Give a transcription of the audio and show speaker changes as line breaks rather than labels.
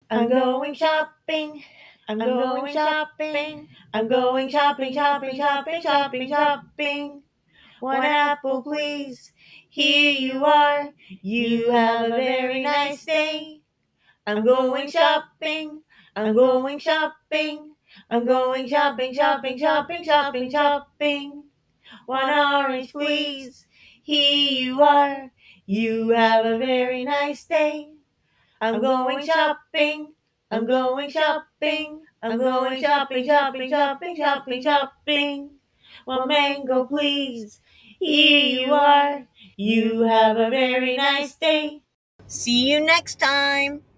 I'm going shopping. I'm going shopping. I'm going shopping, shopping, shopping, shopping, shopping. One apple, please. Here you are. You have a very nice day. I'm going shopping. I'm going shopping. I'm going shopping, shopping, shopping, shopping, shopping. One orange, please. Here you are. You have a very nice day. I'm going shopping. I'm going shopping. I'm going shopping, shopping, shopping, shopping, shopping. One mango, please. Here you are. You have a very nice day.
See you next time!